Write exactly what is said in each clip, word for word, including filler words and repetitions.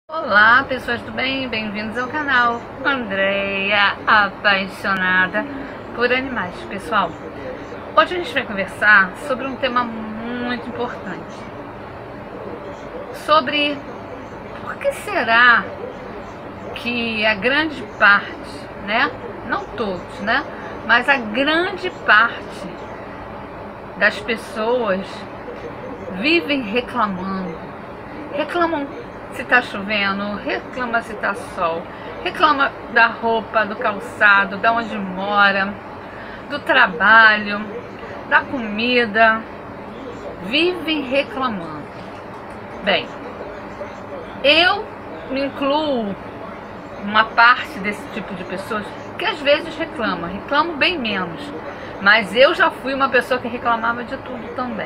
Olá pessoas, tudo bem? Bem-vindos ao canal Andreia Apaixonada por Animais. Pessoal, hoje a gente vai conversar sobre um tema muito importante, sobre por que será que a grande parte, né, não todos, né, mas a grande parte das pessoas vivem reclamando, reclamam se tá chovendo, reclama se tá sol, reclama da roupa, do calçado, da onde mora, do trabalho, da comida, vivem reclamando. Bem, eu me incluo uma parte desse tipo de pessoas que às vezes reclama, reclamo bem menos, mas eu já fui uma pessoa que reclamava de tudo também.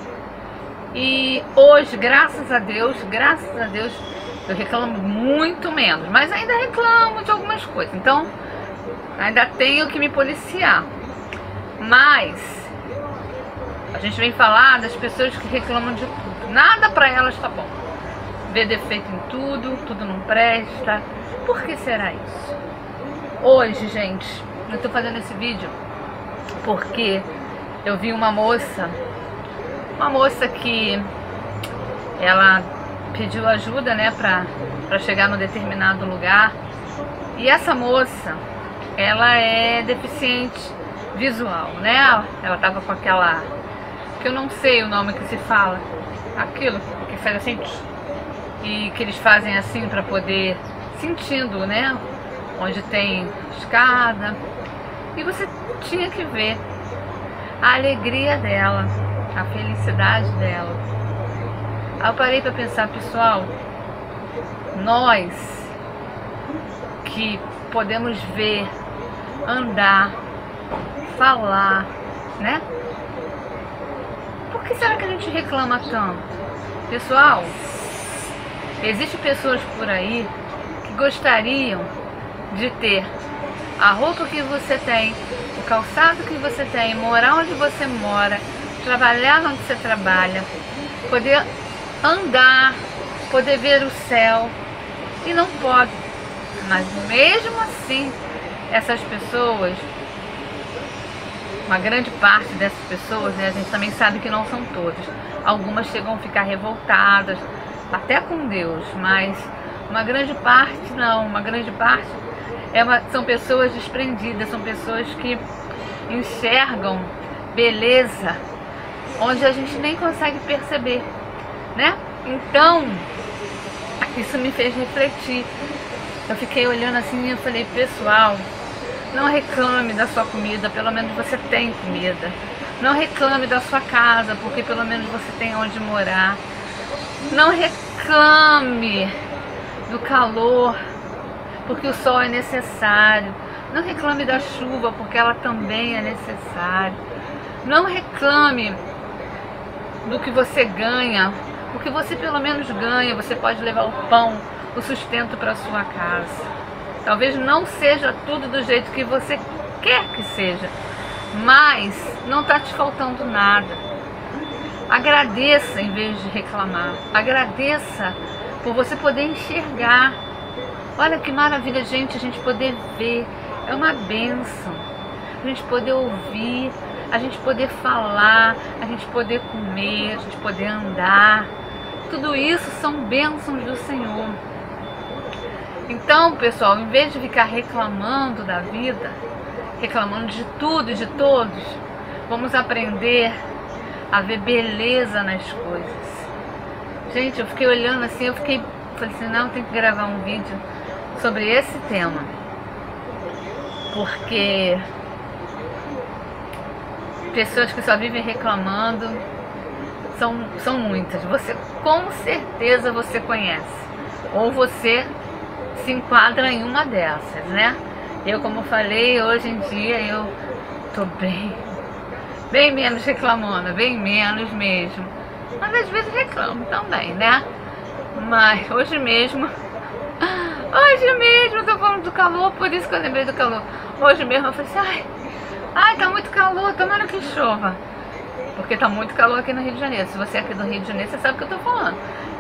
E hoje, graças a Deus, graças a Deus, eu reclamo muito menos, mas ainda reclamo de algumas coisas, então ainda tenho que me policiar. Mas a gente vem falar das pessoas que reclamam de tudo, nada pra elas tá bom, vê defeito em tudo, tudo não presta. Por que será isso? Hoje, gente, eu tô fazendo esse vídeo porque eu vi uma moça Uma moça que ela pediu ajuda, né, pra, pra chegar no determinado lugar. E essa moça, ela é deficiente visual, né? Ela tava com aquela, que eu não sei o nome que se fala, aquilo que faz assim, e que eles fazem assim pra poder, sentindo, né, onde tem escada. E você tinha que ver a alegria dela, a felicidade dela. Aí eu parei para pensar, pessoal, nós que podemos ver, andar, falar, né? Por que será que a gente reclama tanto? Pessoal, existem pessoas por aí que gostariam de ter a roupa que você tem, o calçado que você tem, morar onde você mora, trabalhar onde você trabalha, poder andar, poder ver o céu, e não pode. Mas mesmo assim, essas pessoas, uma grande parte dessas pessoas, né, a gente também sabe que não são todas, algumas chegam a ficar revoltadas, até com Deus, mas uma grande parte não, uma grande parte é uma, são pessoas desprendidas, são pessoas que enxergam beleza onde a gente nem consegue perceber, né? Então, isso me fez refletir. Eu fiquei olhando assim e eu falei, pessoal, não reclame da sua comida, pelo menos você tem comida. Não reclame da sua casa, porque pelo menos você tem onde morar. Não reclame do calor, porque o sol é necessário. Não reclame da chuva, porque ela também é necessária. Não reclame do que você ganha, porque você pelo menos ganha, você pode levar o pão, o sustento para sua casa. Talvez não seja tudo do jeito que você quer que seja, mas não está te faltando nada. Agradeça em vez de reclamar, agradeça por você poder enxergar. Olha que maravilha, gente, a gente poder ver, é uma bênção, a gente poder ouvir, a gente poder falar, a gente poder comer, a gente poder andar. Tudo isso são bênçãos do Senhor. Então, pessoal, em vez de ficar reclamando da vida, reclamando de tudo e de todos, vamos aprender a ver beleza nas coisas. Gente, eu fiquei olhando assim, eu fiquei, falei assim, não, tem que gravar um vídeo sobre esse tema, porque pessoas que só vivem reclamando são, são muitas. Você com certeza você conhece, ou você se enquadra em uma dessas, né? Eu, como falei, hoje em dia eu tô bem, bem menos reclamando, bem menos mesmo. Mas às vezes reclamo também, né? Mas hoje mesmo, hoje mesmo eu tô falando do calor, por isso que eu lembrei do calor. Hoje mesmo eu falei assim, ai, Ai, tá muito calor, tomara que chova. Porque tá muito calor aqui no Rio de Janeiro. Se você é aqui do Rio de Janeiro, você sabe o que eu tô falando.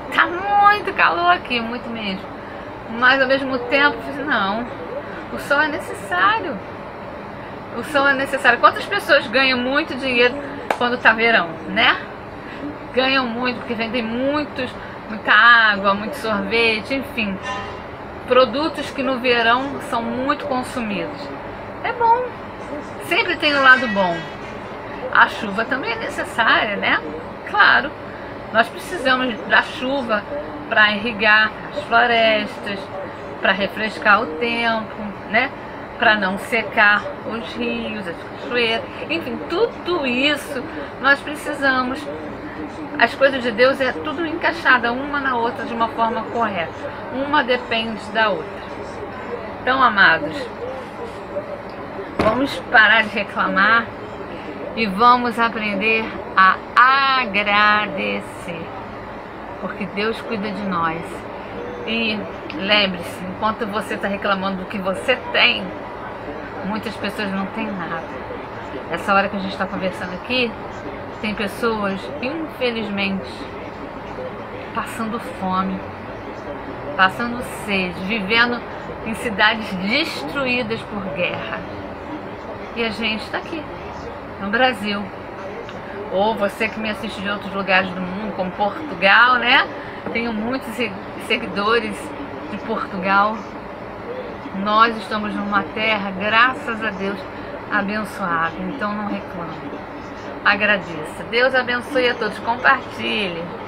tá muito calor aqui, muito mesmo. Mas ao mesmo tempo, não, o sol é necessário. O sol é necessário. Quantas pessoas ganham muito dinheiro quando tá verão, né? Ganham muito porque vendem muitos, muita água, muito sorvete, enfim. Produtos que no verão são muito consumidos. É bom. Sempre tem o lado bom. A chuva também é necessária, né? Claro. Nós precisamos da chuva para irrigar as florestas, para refrescar o tempo, né? Para não secar os rios, as cachoeiras, enfim, tudo isso nós precisamos. As coisas de Deus é tudo encaixada uma na outra de uma forma correta. Uma depende da outra. Então, amados, vamos parar de reclamar e vamos aprender a agradecer, porque Deus cuida de nós. E lembre-se, enquanto você está reclamando do que você tem, muitas pessoas não têm nada. Essa hora que a gente está conversando aqui, tem pessoas, infelizmente, passando fome, passando sede, vivendo em cidades destruídas por guerra. E a gente está aqui, no Brasil. Ou você que me assiste de outros lugares do mundo, como Portugal, né? Tenho muitos seguidores de Portugal. Nós estamos numa terra, graças a Deus, abençoada. Então não reclame. Agradeça. Deus abençoe a todos. Compartilhe.